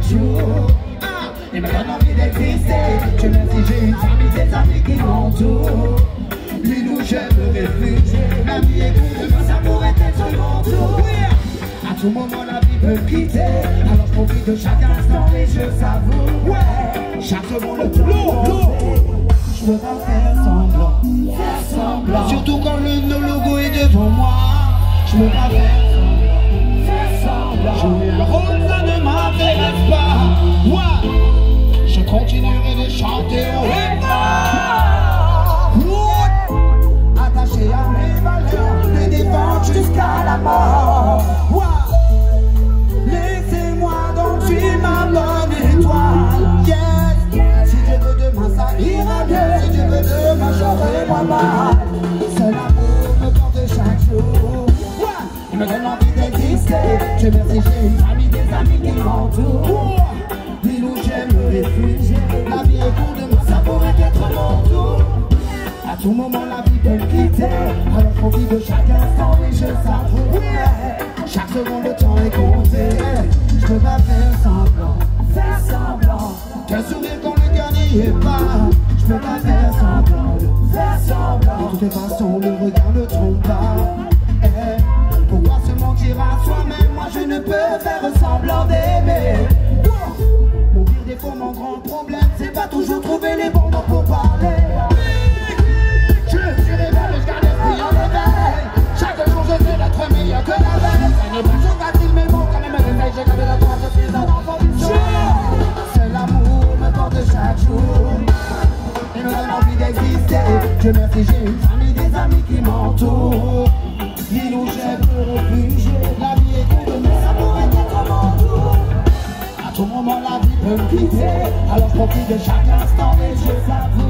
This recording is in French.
chaque jour. Et me donne envie d'exister. Je merci, j'ai une famille, des amis qui m'entourent. L'île où j'aime me réfugier. La vie est courte, mais ça pourrait être mon tour. À tout moment la vie peut me quitter. Alors je profite de chaque instant et je savoure. Ouais, chaque seconde le temps. Je peux pas faire semblant. Surtout quand le logo est devant moi. Je peux pas faire semblant. Le rôle ça ne m'intéresse pas. Ouais, je continuerai de chanter au attaché à mes valeurs, les défendre jusqu'à la mort. Ouais. Laissez-moi donc suivre ma bonne étoile. Yes. Si Dieu veut demain, ça ira bien. Si Dieu veut demain, j'aurai moins mal. Seul amour me porte chaque jour. Ouais. Il me donne envie d'exister. Je merci, j'ai une famille, des amis qui m'entourent. L'île où j'aime me réfugier. La vie est courte, demain, ça pourrait être mon tour. À tout moment la vie peut me quitter. Alors je profite de chaque instant et je savoure. Chaque seconde le temps est compté. Je peux pas faire semblant. Qu'un sourire quand le cœur n'y est pas. Je peux pas faire semblant. De toutes les façons le regard ne trompe pas. Pourquoi se mentir à soi-même? Moi je ne peux faire semblant d'aimer. Mon pire défaut, mon grand problème, c'est pas toujours trouver les bons mots pour parler. Chaque jour je sais d'être meilleur que la veille. Ça n'est pas toujours facile mais bon quand même réveille. J'ai gardé la foi, je suis un enfant du jour. C'est l'amour me porte chaque jour. Il me donne envie d'exister. Je merci, j'ai une famille, des amis qui m'entourent. L'île où j'aime me réfugier. La vie est courte mais ça pourrait être mon tour. À tout moment la vie peut me quitter. Alors je profite de chaque instant et je savoure.